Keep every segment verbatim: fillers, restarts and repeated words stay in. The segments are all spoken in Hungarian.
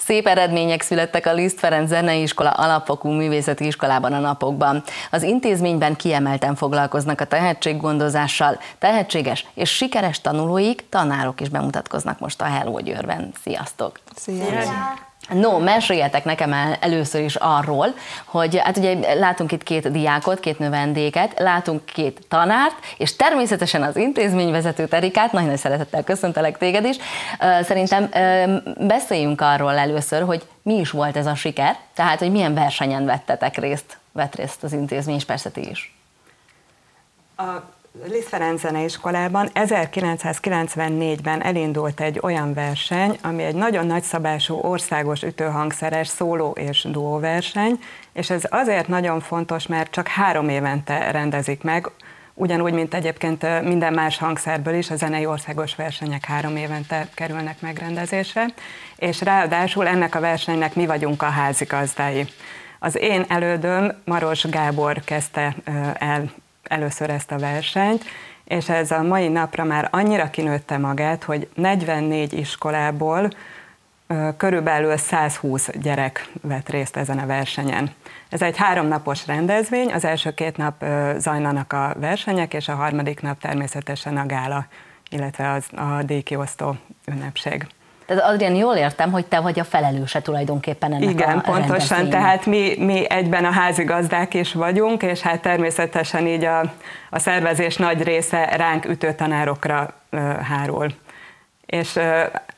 Szép eredmények születtek a Liszt Ferenc Zeneiskola alapfokú művészeti iskolában a napokban. Az intézményben kiemelten foglalkoznak a tehetséggondozással. Tehetséges és sikeres tanulóik, tanárok is bemutatkoznak most a Hello Győrben. Sziasztok! Szia! No, meséljetek nekem el először is arról, hogy hát ugye látunk itt két diákot, két növendéket, látunk két tanárt, és természetesen az intézményvezetőt, Erikát, nagy-nagy szeretettel köszöntelek téged is. Szerintem beszéljünk arról először, hogy mi is volt ez a siker, tehát hogy milyen versenyen vettetek részt, vett részt az intézmény, és persze ti is. A Liszt Ferenc Zeneiskolában ezerkilencszázkilencvennégyben elindult egy olyan verseny, ami egy nagyon nagyszabású országos ütőhangszeres szóló és duó verseny, és ez azért nagyon fontos, mert csak három évente rendezik meg, ugyanúgy, mint egyébként minden más hangszerből is, a zenei országos versenyek három évente kerülnek megrendezésre, és ráadásul ennek a versenynek mi vagyunk a házigazdái. Az én elődöm, Maros Gábor kezdte el először ezt a versenyt, és ez a mai napra már annyira kinőtte magát, hogy negyvennégy iskolából körülbelül százhúsz gyerek vett részt ezen a versenyen. Ez egy háromnapos rendezvény, az első két nap zajlanak a versenyek, és a harmadik nap természetesen a gála, illetve az, a díjkiosztó ünnepség. Tehát Adrián, jól értem, hogy te vagy a felelőse tulajdonképpen ennek. Igen, a pontosan, tehát mi, mi egyben a házigazdák is vagyunk, és hát természetesen így a, a szervezés nagy része ránk ütőtanárokra ö, hárul. És ö,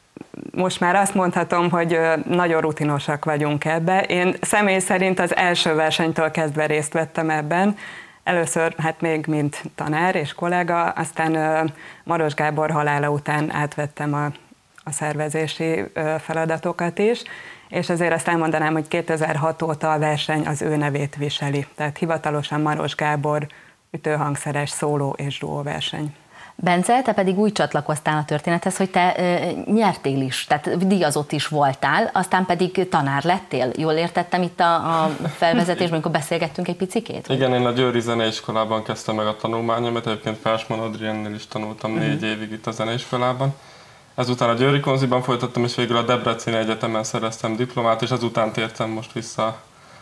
most már azt mondhatom, hogy ö, nagyon rutinosak vagyunk ebbe. Én személy szerint az első versenytől kezdve részt vettem ebben, először hát még mint tanár és kollega, aztán ö, Maros Gábor halála után átvettem a a szervezési feladatokat is, és azért azt elmondanám, hogy kétezer-hat óta a verseny az ő nevét viseli, tehát hivatalosan Maros Gábor ütőhangszeres szóló és duó verseny. Bence, te pedig úgy csatlakoztál a történethez, hogy te e, nyertél is, tehát díjazott is voltál, aztán pedig tanár lettél. Jól értettem itt a, a felvezetésben, amikor beszélgettünk egy picikét? Igen, én a Győri Zeneiskolában kezdtem meg a tanulmányomat, egyébként Felsman Adriennél is tanultam uh-huh. négy évig itt a zeneiskolában. Ezután a Győri Konziban folytattam, és végül a Debreceni Egyetemen szereztem diplomát, és ezután tértem most vissza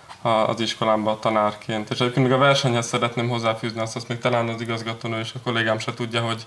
az iskolámba tanárként. És egyébként még a versenyhez szeretném hozzáfűzni azt, azt még talán az igazgatónő és a kollégám se tudja, hogy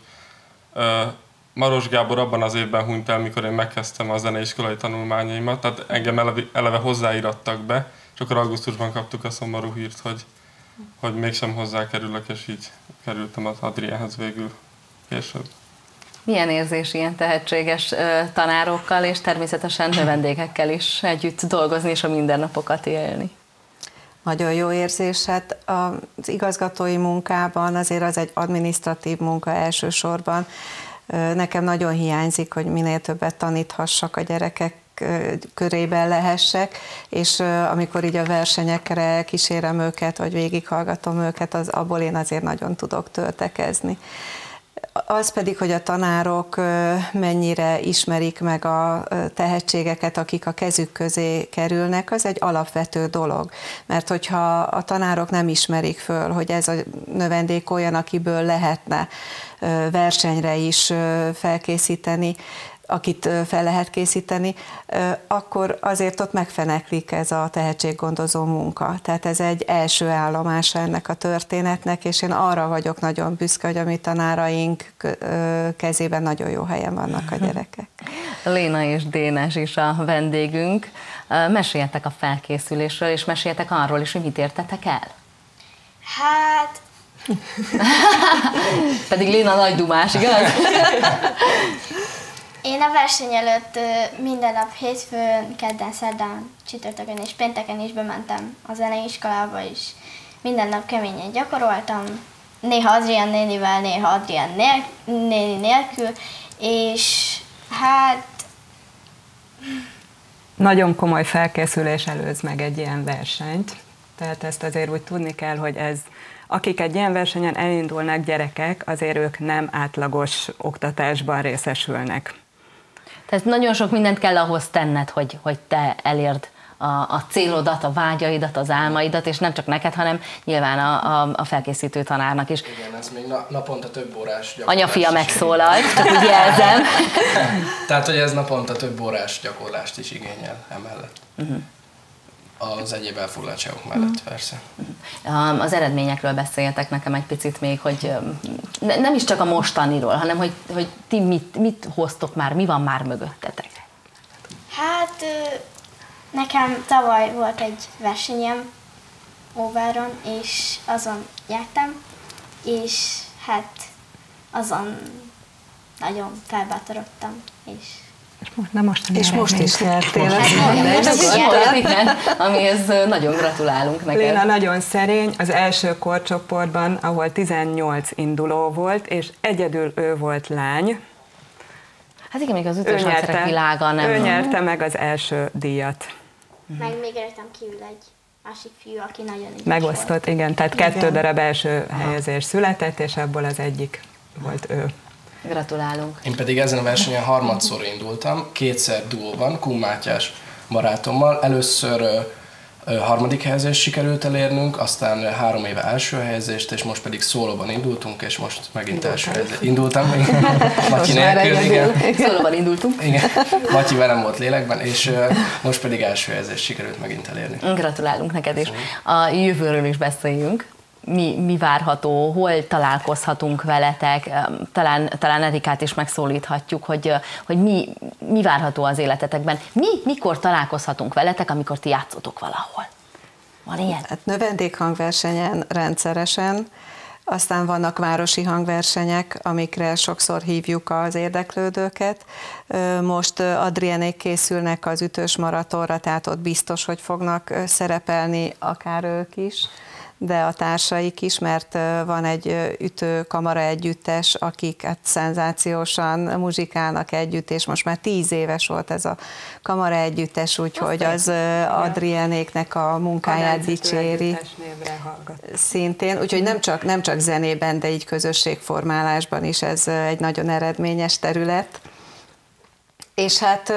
Maros Gábor abban az évben hunyt el, mikor én megkezdtem a zeneiskolai tanulmányaimat, tehát engem eleve, eleve hozzáírattak be, és akkor augusztusban kaptuk a szomorú hírt, hogy, hogy mégsem hozzákerülök, és így kerültem az Adriánhez végül később. Milyen érzés ilyen tehetséges tanárokkal és természetesen növendékekkel is együtt dolgozni és a mindennapokat élni? Nagyon jó érzés. Hát az igazgatói munkában azért az egy adminisztratív munka elsősorban. Nekem nagyon hiányzik, hogy minél többet taníthassak a gyerekek körében lehessek, és amikor így a versenyekre kísérem őket, vagy végighallgatom őket, az, abból én azért nagyon tudok töltekezni. Az pedig, hogy a tanárok mennyire ismerik meg a tehetségeket, akik a kezük közé kerülnek, az egy alapvető dolog. Mert hogyha a tanárok nem ismerik föl, hogy ez a növendék olyan, akiből lehetne versenyre is felkészíteni, akit fel lehet készíteni, akkor azért ott megfeneklik ez a tehetséggondozó munka. Tehát ez egy első állomása ennek a történetnek, és én arra vagyok nagyon büszke, hogy a mi tanáraink kezében nagyon jó helyen vannak a gyerekek. Léna és Dénes is a vendégünk. Meséljetek a felkészülésről, és meséljetek arról is, hogy mit értetek el. Hát... Pedig Léna nagy dumás, igaz? Én a verseny előtt minden nap hétfőn, kedden, szerdán, csütörtökön és pénteken is bementem a zeneiskolába, és minden nap keményen gyakoroltam, néha Adrián nénivel, néha Adrián nél- néni nélkül, és hát... Nagyon komoly felkészülés előz meg egy ilyen versenyt, tehát ezt azért úgy tudni kell, hogy ez, akik egy ilyen versenyen elindulnak gyerekek, azért ők nem átlagos oktatásban részesülnek. Tehát nagyon sok mindent kell ahhoz tenned, hogy, hogy te elérd a, a célodat, a vágyaidat, az álmaidat, és nem csak neked, hanem nyilván a, a, a felkészítő tanárnak is. Igen, ez még naponta több órás gyakorlás. Anya-fia megszólalt, csak úgy jelzem. Tehát, hogy ez naponta több órás gyakorlást is igényel emellett. Uh-huh. Az egyéb elfoglaltságok mellett, uh-huh. persze. Uh-huh. Az eredményekről beszéljetek nekem egy picit még, hogy ne, nem is csak a mostaniról, hanem hogy, hogy ti mit, mit hoztok már, mi van már mögöttetek? Hát nekem tavaly volt egy versenyem Óváron, és azon jártam, és hát azon nagyon felbátorodtam, és És most, na most, és most is nyertél. Amihez nagyon gratulálunk neked. Léna nagyon szerény, az első korcsoportban, ahol tizennyolc induló volt, és egyedül ő volt lány. Hát igen, még az ütős hangszerek világa nem. Ő nyerte meg az első díjat. Meg még rajtam kívül egy másik fiú, aki nagyon ügyes Megosztott, volt. igen, tehát Igen. kettő darab első helyezés született, és ebből az egyik volt ő. Gratulálunk. Én pedig ezen a versenyen harmadszor indultam, kétszer duóban, Kun Mátyás barátommal. Először ö, ö, harmadik helyezést sikerült elérnünk, aztán három éve első helyezést, és most pedig szólóban indultunk, és most megint első helyezést. Indultam, Matyi nélkül, igen. Szólóban indultunk. Igen, Matyi velem volt lélekben, és ö, most pedig első helyezést sikerült megint elérni. Gratulálunk neked is. A jövőről is beszéljünk. Mi, mi várható, hol találkozhatunk veletek, talán, talán Erikát is megszólíthatjuk, hogy, hogy mi, mi várható az életetekben. Mi, mikor találkozhatunk veletek, amikor ti játszotok valahol? Van ilyen? Hát növendékhangversenyen rendszeresen, aztán vannak városi hangversenyek, amikre sokszor hívjuk az érdeklődőket. Most Adriénék készülnek az ütős maratonra, tehát ott biztos, hogy fognak szerepelni akár ők is, de a társaik is, mert van egy ütőkamara együttes, akik hát szenzációsan muzsikálnak együtt, és most már tíz éves volt ez a kamara együttes, úgyhogy az Adriénéknek a munkáját dicséri szintén. Úgyhogy nem csak, nem csak zenében, de így közösségformálásban is ez egy nagyon eredményes terület. És hát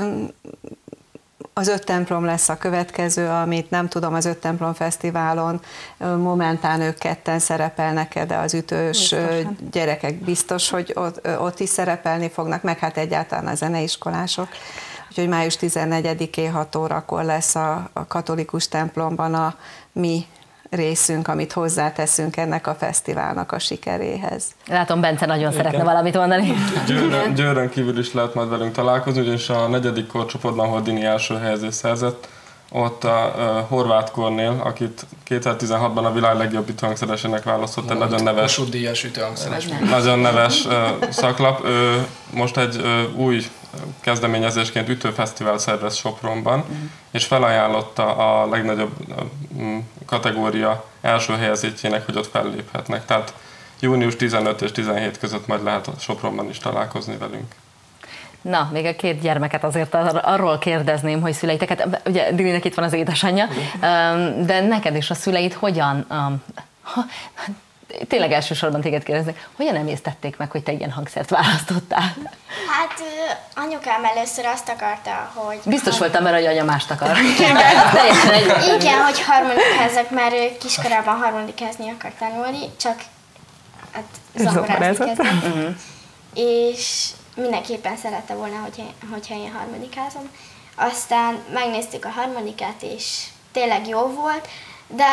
az Öt templom lesz a következő, amit nem tudom, az Öt templom fesztiválon momentán ők ketten szerepelnek, de az ütős biztosan. Gyerekek biztos, hogy ott, ott is szerepelni fognak, meg hát egyáltalán a zeneiskolások. Úgyhogy május tizennegyedikén hat órakor lesz a, a katolikus templomban a mi részünk, amit hozzáteszünk ennek a fesztiválnak a sikeréhez. Látom, Bence nagyon Igen. szeretne valamit mondani. Győrön, Győrön kívül is lehet majd velünk találkozni, ugyanis a negyedik korcsoportban, ahol Dini első helyezést szerzett, ott a, a Horváth Kornél, akit kétezer-tizenhatban a világ legjobb ütőhangszeresének választott, egy nagyon neves, Kossuth díjas ütőhangszeres. nagyon neves uh, szaklap. Ő most egy uh, új kezdeményezésként ütőfesztivál szervez Sopronban, uh-huh. és felajánlotta a legnagyobb uh, kategória első helyezettjének, hogy ott felléphetnek. Tehát június tizenöt és tizenhét között majd lehet Sopronban is találkozni velünk. Na, még a két gyermeket azért arról kérdezném, hogy szüleiteket, ugye Dilinek itt van az édesanyja, de neked is a szüleid hogyan, tényleg elsősorban téged kérdeznek, hogyan emésztették meg, hogy te ilyen hangszert választottál? Hát anyukám először azt akarta, hogy... Biztos voltam benne, hogy anya mást akar. Igen, hogy harmonikázzak, mert ő kiskorában harmonikázni akar tanulni, csak hát zongorázni kezdett. Uh-huh. És mindenképpen szerette volna, hogyha, hogyha én harmonikázom. Aztán megnéztük a harmonikát, és tényleg jó volt, de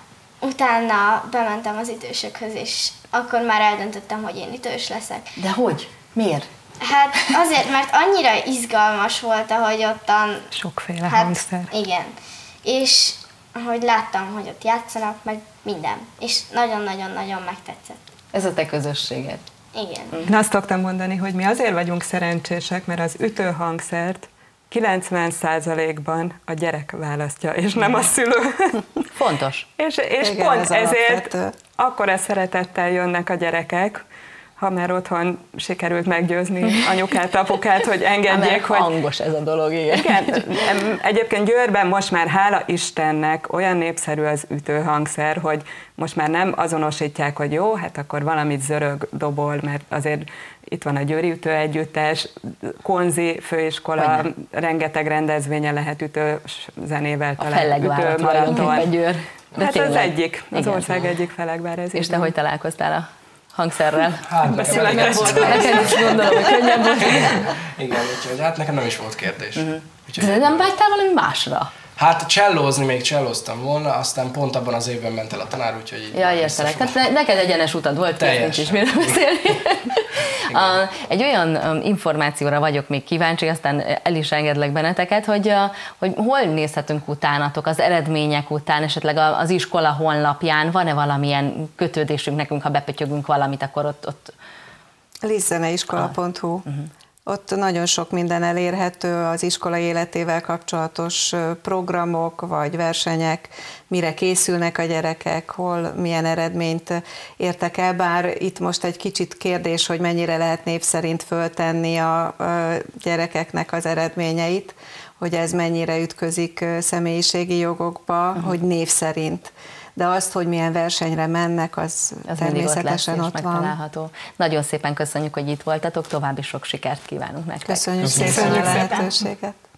utána bementem az ütősökhöz, és akkor már eldöntöttem, hogy én ütős leszek. De hogy? Miért? Hát azért, mert annyira izgalmas volt, ahogy ottan... Sokféle hát, hangszer. Igen. És ahogy láttam, hogy ott játszanak, meg minden. És nagyon-nagyon-nagyon megtetszett. Ez a te közösséged. Igen. Én azt szoktam mondani, hogy mi azért vagyunk szerencsések, mert az ütőhangszert kilencven százalékban a gyerek választja, és nem a szülő. Fontos. és és Igen, pont ez ezért alapvető. akkora szeretettel jönnek a gyerekek, ha már otthon sikerült meggyőzni anyukát, apukát, hogy engedjék, hogy... hangos ez a dolog, igen. Igen, egyébként Győrben most már, hála Istennek, olyan népszerű az ütőhangszer, hogy most már nem azonosítják, hogy jó, hát akkor valamit zörög, dobol, mert azért itt van a Győri Ütő Együttes, Konzi főiskola, Hogyne. rengeteg rendezvénye lehet ütős zenével A fellegvárat ütőmaraton. Győr. De Hát tényleg. az egyik, az Igen. ország egyik fellegvár ez. És te hogy találkoztál a hangszerrel? Hát nekem elég Neked egyszerű. is gondolom, hogy könnyebb volt. Igen, úgyhogy hát nekem nem is volt kérdés. Úgyhogy, De nem vágytál valami másra? hát csellózni még csellóztam volna, aztán pont abban az évben ment el a tanár, úgyhogy így Ja, értelek. Tehát ne- neked egyenes utad volt, kész, nincs is miről beszélni. A, egy olyan um, információra vagyok még kíváncsi, aztán el is engedlek benneteket, hogy, uh, hogy hol nézhetünk utánatok, az eredmények után, esetleg a- az iskola honlapján, van-e valamilyen kötődésünk nekünk, ha bepötyögünk valamit, akkor ott... ott... lisztzeneiskola pont hu. Ott nagyon sok minden elérhető, az iskola életével kapcsolatos programok vagy versenyek, mire készülnek a gyerekek, hol milyen eredményt értek el, bár itt most egy kicsit kérdés, hogy mennyire lehet név szerint föltenni a gyerekeknek az eredményeit, hogy ez mennyire ütközik személyiségi jogokba, uh-huh. hogy név szerint. De azt, hogy milyen versenyre mennek, az, Az természetesen ott, ott, lesz, ott van. megtalálható. Nagyon szépen köszönjük, hogy itt voltatok, további sok sikert kívánunk nektek. Köszönjük, Köszönjük szépen a szépen. lehetőséget.